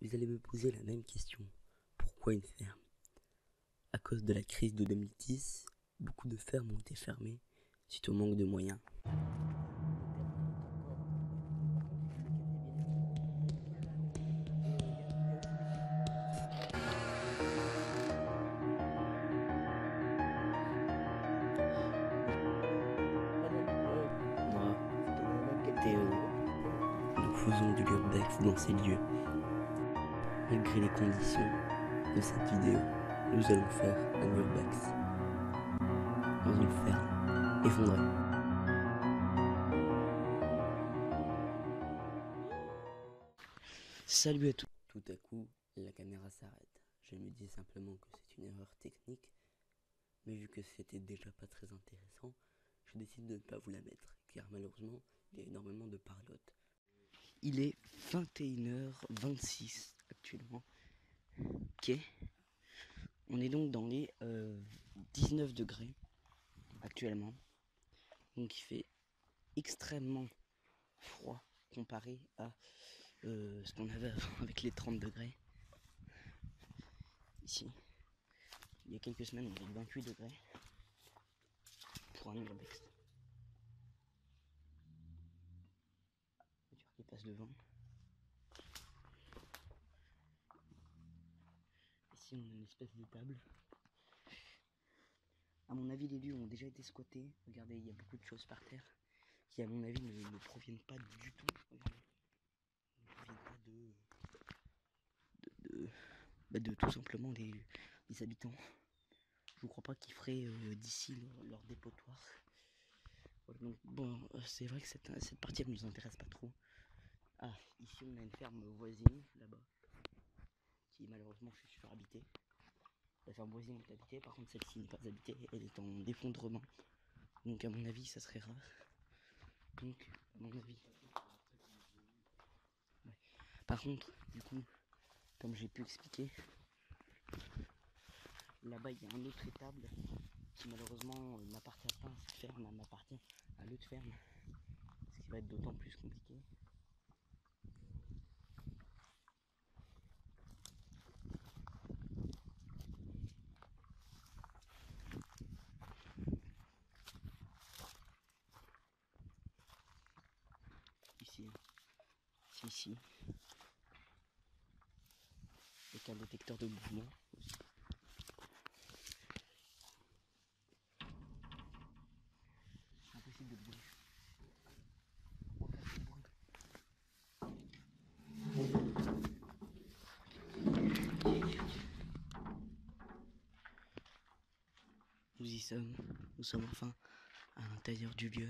Vous allez me poser la même question. Pourquoi une ferme? À cause de la crise de 2010, beaucoup de fermes ont été fermées suite au manque de moyens. Moi, Théo, nous faisons de l'urbex dans ces lieux. Malgré les conditions de cette vidéo, nous allons faire un urbex dans une ferme effondrée. Salut à tous. Tout à coup, la caméra s'arrête. Je me dis simplement que c'est une erreur technique, mais vu que c'était déjà pas très intéressant, je décide de ne pas vous la mettre, car malheureusement, il y a énormément de parlotte. Il est 21h26 actuellement. Ok. On est donc dans les 19 degrés actuellement. Donc il fait extrêmement froid comparé à ce qu'on avait avant avec les 30 degrés. Ici, il y a quelques semaines, on avait 28 degrés pour un urbex. Voiture qui passe devant. Ici, on a une espèce de table. À mon avis, les lieux ont déjà été squattés. Regardez, il y a beaucoup de choses par terre qui, à mon avis, ne proviennent pas du tout. Regardez. Ne proviennent pas de tout simplement des habitants. Je ne crois pas qu'ils feraient d'ici leur dépotoir. Voilà, donc, bon, c'est vrai que cette partie elle nous intéresse pas trop. Ah, ici on a une ferme voisine là-bas qui malheureusement je suis surhabitée. La ferme voisine est habitée, par contre celle-ci n'est pas habitée, elle est en effondrement. Donc à mon avis ça serait rare. Donc à mon avis. Ouais. Par contre, du coup, comme j'ai pu expliquer, là-bas il y a un autre étable qui malheureusement n'appartient pas à cette ferme, elle m'appartient à l'autre ferme. Ce qui va être d'autant plus compliqué. Ici, c'est ici. Avec un détecteur de mouvement aussi. Impossible de bouger. Nous y sommes. Nous sommes enfin à l'intérieur du lieu.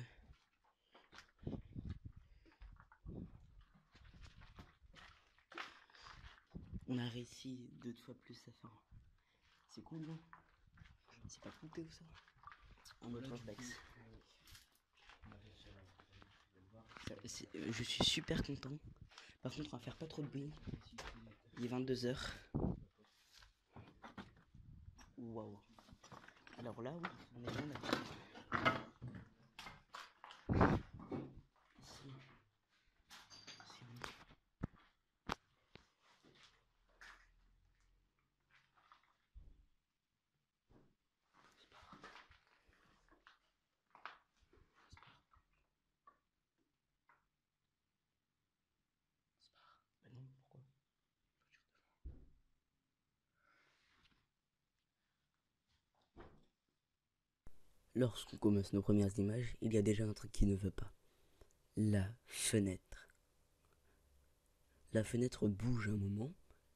On a réussi 2 fois plus à faire. C'est cool, non? C'est pas cool, Théo, ça? Un autre urbex. Je suis super content. Par contre, on va faire pas trop de bruit. Il est 22h. Waouh. Alors là, oui, on est bien d'accord. Ici. Bah non, pourquoi? Lorsqu'on commence nos premières images, il y a déjà un truc qui ne veut pas. La fenêtre. La fenêtre bouge un moment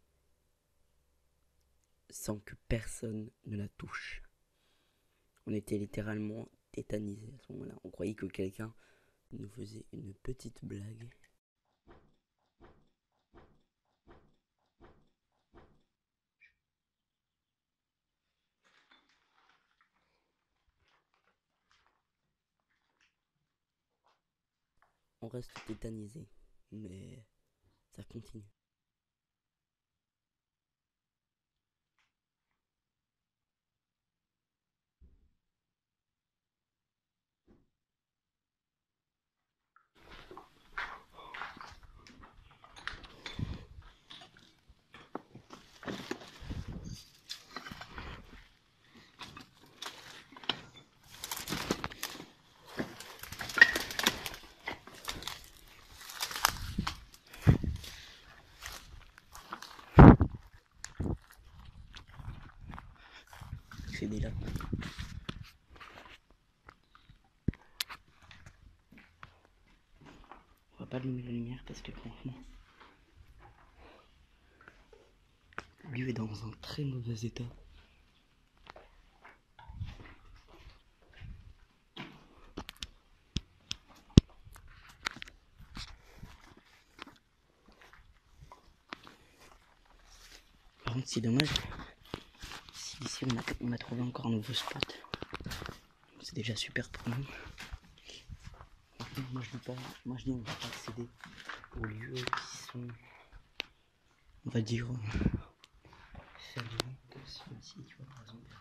sans que personne ne la touche. On était littéralement tétanisés à ce moment-là. On croyait que quelqu'un nous faisait une petite blague. On reste tétanisé, mais ça continue. accéder là. On va pas allumer la lumière parce que franchement, le lieu est dans un très mauvais état. Par contre, c'est dommage. Ici, on a trouvé encore un nouveau spot. C'est déjà super pour nous. Franchement, moi je dis on va pas accéder aux lieux qui sont, on va dire, fermés. Ici, tu vois, par exemple.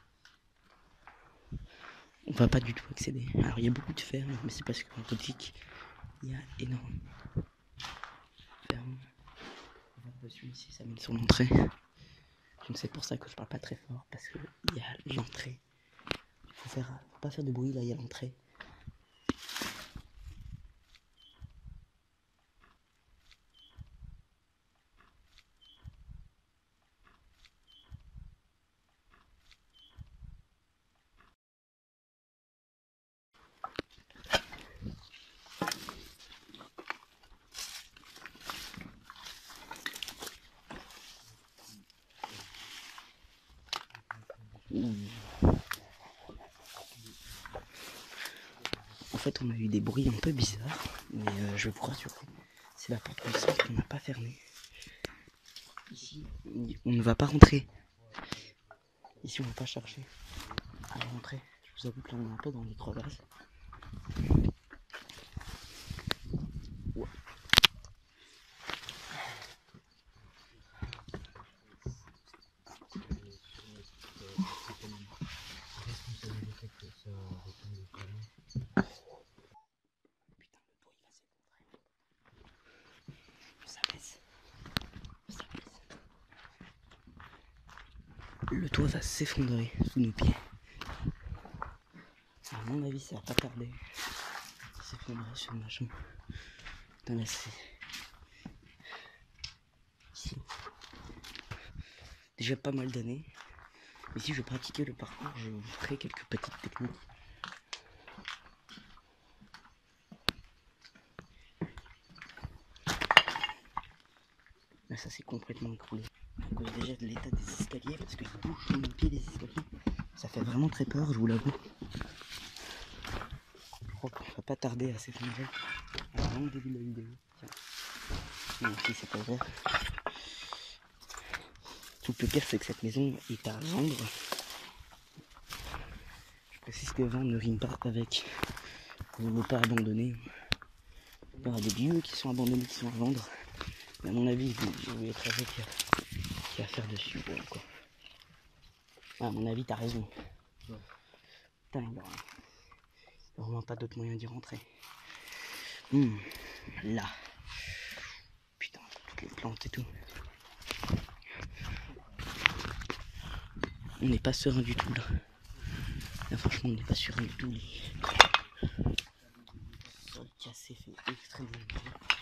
On va pas du tout accéder. Alors il y a beaucoup de fermes, mais c'est parce qu'en boutique, il y a énormément de fermes. On va dessus ici, ça mène sur l'entrée. Donc c'est pour ça que je parle pas très fort, parce qu'il y a l'entrée. Faut pas faire de bruit, là il y a l'entrée. En fait, on a eu des bruits un peu bizarres, mais je vous rassure, c'est la porte centre qu'on n'a pas fermée. Ici, on ne va pas rentrer. Ici, on ne va pas chercher à rentrer. Je vous avoue que là, on est un peu dans les crevasses. Ouais. Le toit va s'effondrer sous nos pieds. À mon avis, ça va pas tarder. S'effondrer sur ma chambre. Putain, là, c'est ici. Déjà pas mal d'années. Et si je pratiquais le parcours, je vous ferai quelques petites techniques. Là, ça s'est complètement écroulé. À cause déjà de l'état des escaliers, parce que je bouge sous mon pied les escaliers. Ça fait vraiment très peur, je vous l'avoue. Je crois qu'on va pas tarder à s'effondrer. Avant le début de la vidéo. Tiens. Non, si c'est pas vrai. Tout le pire, c'est que cette maison est à vendre. Je précise que vendre ne rime pas avec ne pas abandonner. Il y aura des lieux qui sont abandonnés, qui sont à vendre. Mais à mon avis, vous voulez être avec qui a à faire dessus. Ouais, quoi. À mon avis, t'as raison. Putain, il n'y a vraiment pas d'autre moyen d'y rentrer. Là. Putain, toutes les plantes et tout. On n'est pas serein du tout là. Là franchement on n'est pas serein du tout. Le sol cassé fait extrêmement mal.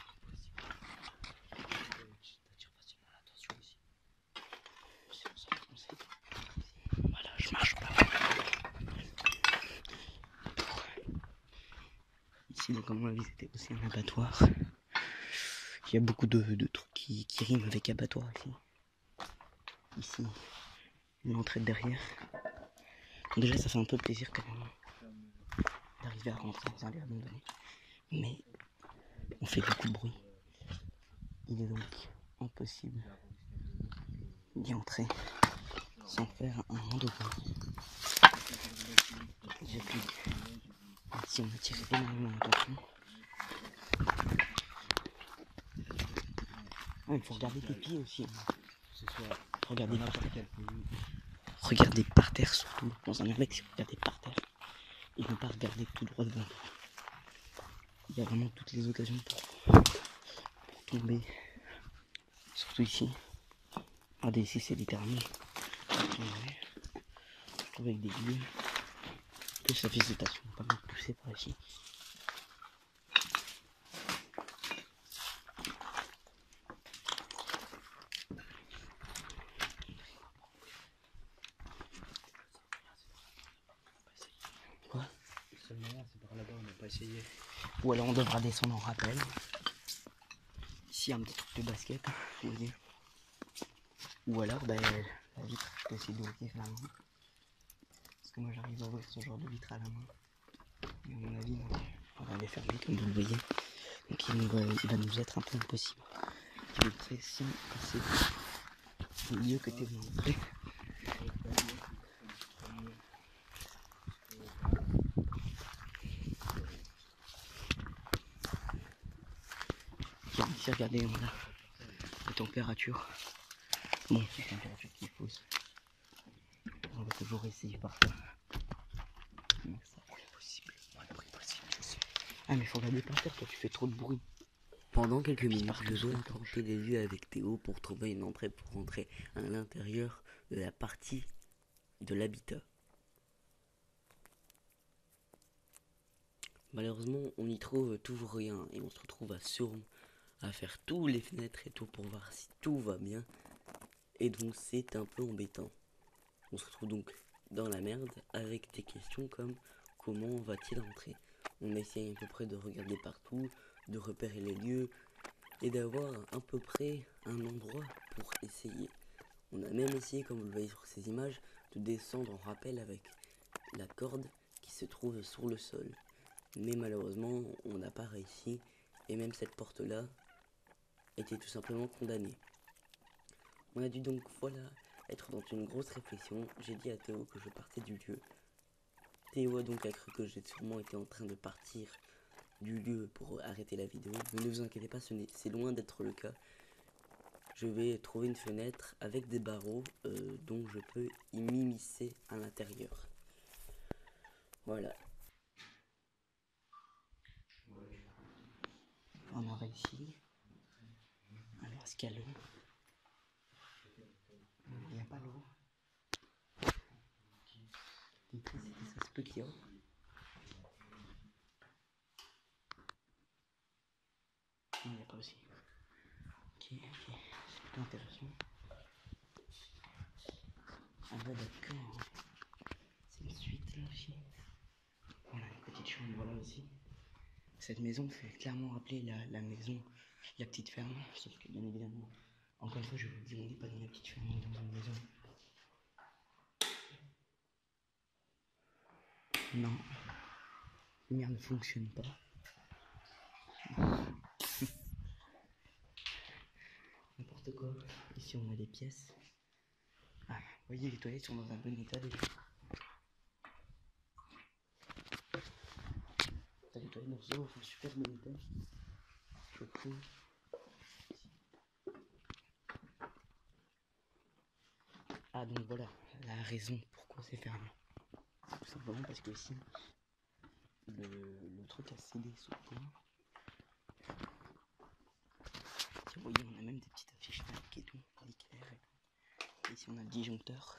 Voilà, je marche pas. Ici donc comme on l'a vu c'était aussi un abattoir. Il y a beaucoup de trucs qui riment avec abattoir ici. Ici, l'entrée de derrière. Déjà ça fait un peu plaisir quand même d'arriver à rentrer dans un lieu abandonné. Mais on fait beaucoup de bruit. Il est donc impossible d'y entrer sans faire un monde de bruit. Déjà plus. Ici on a tiré énormément l'attention. Il faut regarder tes pieds aussi. Regardez par terre surtout. Dans un index, regardez par terre. Et ne pas regarder tout droit devant. Il y a vraiment toutes les occasions pour tomber. Surtout ici. Regardez ici, c'est littéralement. Je trouve avec des lieux. Plus la végétation, pas mal poussée par ici. va essayer. Ou alors on devra descendre en rappel. Ici un petit truc de basket, vous voyez. Ou alors la vitre, je peux essayer de l'ouvrir à la main. Parce que moi j'arrive à ouvrir ce genre de vitre à la main. Mais à mon avis, non. On va les fermer comme vous le voyez. Donc il va nous être un peu impossible. Je vais très si c'est mieux que t'es montré. Ici regardez, on a la température. Bon, c'est la température qui est fausse. On va toujours essayer par ça. Mais ça est possible. Ah mais faut regarder par terre, toi tu fais trop de bruit. Pendant quelques minutes, je vais emprunter les lieux avec Théo pour trouver une entrée pour rentrer à l'intérieur de la partie de l'habitat. Malheureusement, on n'y trouve toujours rien et on se retrouve à faire tous les fenêtres et tout pour voir si tout va bien. Et donc c'est un peu embêtant. On se retrouve donc dans la merde avec des questions comme comment va-t-il rentrer. On essaye à peu près de regarder partout, de repérer les lieux et d'avoir à peu près un endroit pour essayer. On a même essayé, comme vous le voyez sur ces images, de descendre en rappel avec la corde qui se trouve sur le sol. Mais malheureusement, on n'a pas réussi et même cette porte-là était tout simplement condamnée. On a dû donc, voilà, être dans une grosse réflexion. J'ai dit à Théo que je partais du lieu. Théo a donc cru que j'ai sûrement été en train de partir du lieu pour arrêter la vidéo. Mais ne vous inquiétez pas, c'est loin d'être le cas. Je vais trouver une fenêtre avec des barreaux dont je peux y m'immiscer à l'intérieur. Voilà. On a réussi. Alors est-ce qu'il y a l'eau? Il n'y a pas l'eau. Ça se peut qu'il y a. Non, il n'y a pas aussi. Ok, c'est plutôt intéressant. Ah bah d'accord. C'est une suite là aussi. Voilà, une petite chambre, voilà aussi. Cette maison fait clairement rappeler la maison, la petite ferme. Sauf que bien évidemment, encore une fois, je vous dis, on n'est pas dans la petite ferme, on est dans une maison. Non, la lumière ne fonctionne pas. N'importe quoi. Ici on a des pièces. Ah, vous voyez, les toilettes sont dans un bon état déjà. T'as les toilettes dans un super bon état. Je trouve. Ah donc voilà, la raison pourquoi c'est fermé. C'est tout simplement parce que ici, le truc a cédé sous le toit. Vous voyez, on a même des petites affiches Nike et tout, l'éclair. Et ici on a le disjoncteur.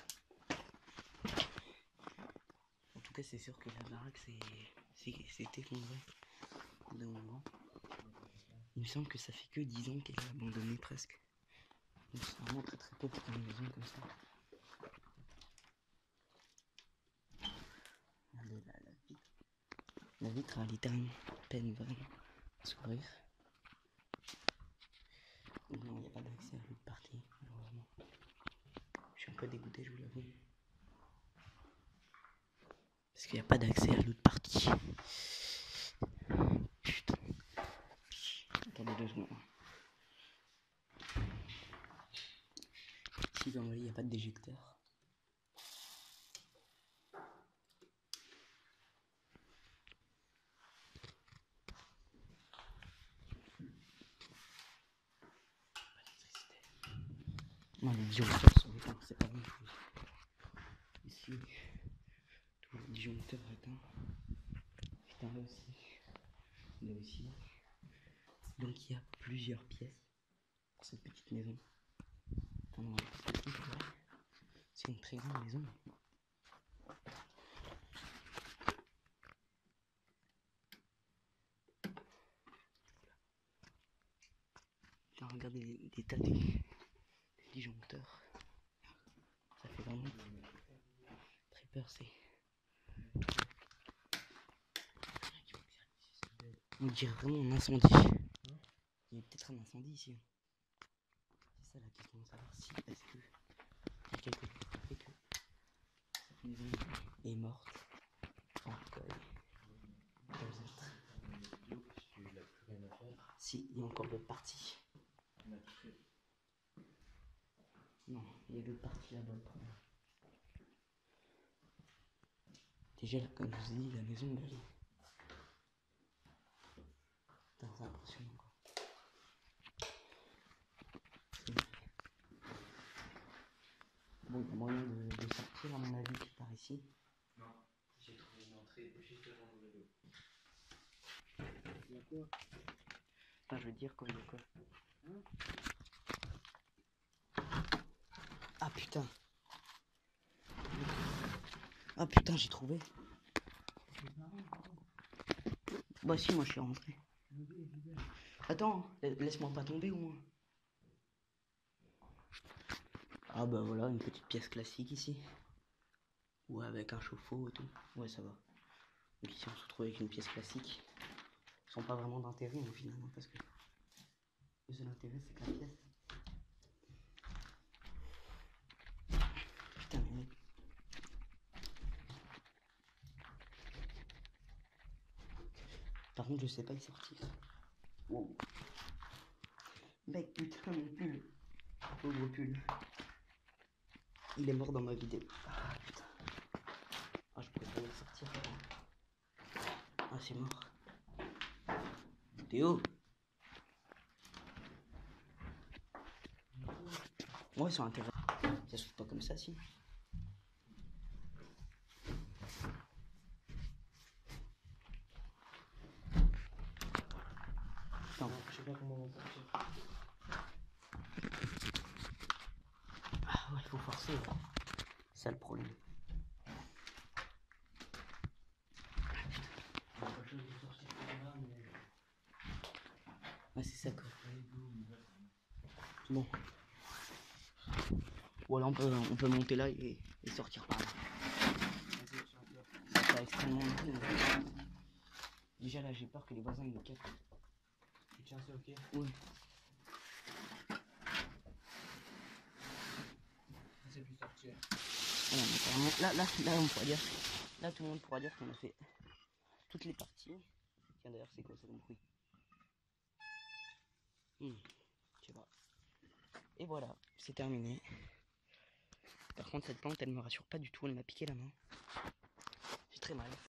En tout cas c'est sûr que la baraque s'est effondrée d'un moment. Il me semble que ça fait que 10 ans qu'elle est abandonnée presque. Donc c'est vraiment très très peu pour une maison comme ça. Regardez la vitre. La vitre a littéralement peine vraiment à s'ouvrir. Donc non, il n'y a pas d'accès à l'autre partie, malheureusement. Je suis un peu dégoûté, je vous l'avoue. Parce qu'il n'y a pas d'accès à l'autre partie. Putain. Attendez 2 secondes. Ici, comme vous voyez, il n'y a pas de déjecteur. Non, les disjoncteurs sont éteints, c'est pas la même chose. Ici, tout le disjoncteur éteint. Putain, là aussi. Là aussi. Donc il y a plusieurs pièces pour cette petite maison. Enfin, non, c'est une très grande maison. Là, regardez l'état des disjoncteurs. Ça fait vraiment très peur, c'est. On dirait vraiment un incendie. Il y a peut-être un incendie ici. C'est ça la question, de savoir si est-ce que il y a quelque chose qui fait que cette maison est morte. En tout cas, si, il y a encore d'autres parties. Non, il y a d'autres parties là-bas. Déjà, comme je vous ai dit, la maison elle est... Putain, c'est impressionnant quoi. Bon, il y a moyen de sortir à mon avis par ici. Non, j'ai trouvé une entrée juste devant le vélo. Il y a quoi? Enfin, je veux dire, quoi, il y a quoi? Hein? Ah putain! Ah putain, j'ai trouvé! Bah si, moi je suis rentré. Attends, laisse-moi pas tomber au moins. Ah bah voilà, une petite pièce classique ici. Ouais, avec un chauffe-eau et tout. Ouais, ça va. Donc ici on se retrouve avec une pièce classique. Sans pas vraiment d'intérêt au final, hein, parce que le seul intérêt c'est que la pièce. Putain mais mec. Par contre je sais pas y sortir. Wow. Mec, putain mon pull. Pauvre pull. Il est mort dans ma vidéo. Ah putain. Ah je pourrais pas y sortir. Ah c'est mort. Théo. Ouais, c'est intéressant. Ça s'ouvre pas comme ça, si. Attends, Je sais pas comment on va sortir. ah ouais, il faut forcer. Ouais. C'est ça le problème. Ouais, c'est ça quoi. Bon. Voilà, on peut monter là et sortir par là. Ça fait extrêmement long. Déjà là, j'ai peur que les voisins ils nous captent. Tu tiens, c'est ok? Oui. C'est plus sortir. Voilà, mais carrément, là, on pourra dire. Là, tout le monde pourra dire qu'on a fait toutes les parties. Tiens, d'ailleurs, c'est quoi ça comme bruit? Je sais pas. Et voilà, c'est terminé. Par contre, cette plante, elle me rassure pas du tout. Elle m'a piqué la main. J'ai très mal.